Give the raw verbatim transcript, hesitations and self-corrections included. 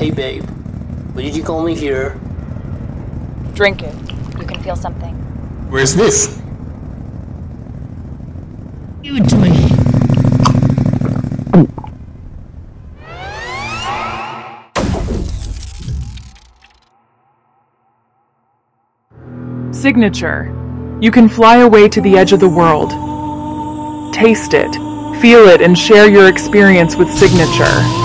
Hey babe, why did you call me here? Drink it. You can feel something. Where's this? Give it to me. Signature. You can fly away to the edge of the world. Taste it, feel it, and share your experience with Signature.